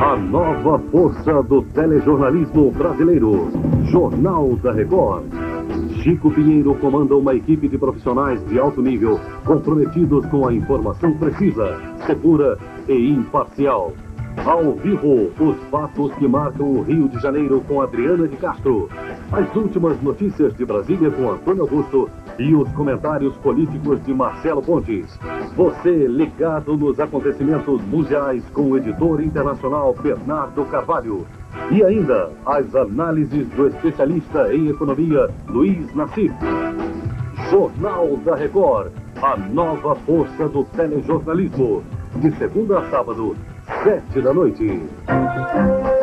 A nova força do telejornalismo brasileiro. Jornal da Record. Chico Pinheiro comanda uma equipe de profissionais de alto nível, comprometidos com a informação precisa, segura e imparcial. Ao vivo, os fatos que marcam o Rio de Janeiro com Adriana de Castro. As últimas notícias de Brasília com Antônio Augusto e os comentários políticos de Marcelo Pontes. Você ligado nos acontecimentos mundiais com o editor internacional Bernardo Carvalho. E ainda, as análises do especialista em economia Luiz Nassif. Jornal da Record, a nova força do telejornalismo. De segunda a sábado, 7 da noite.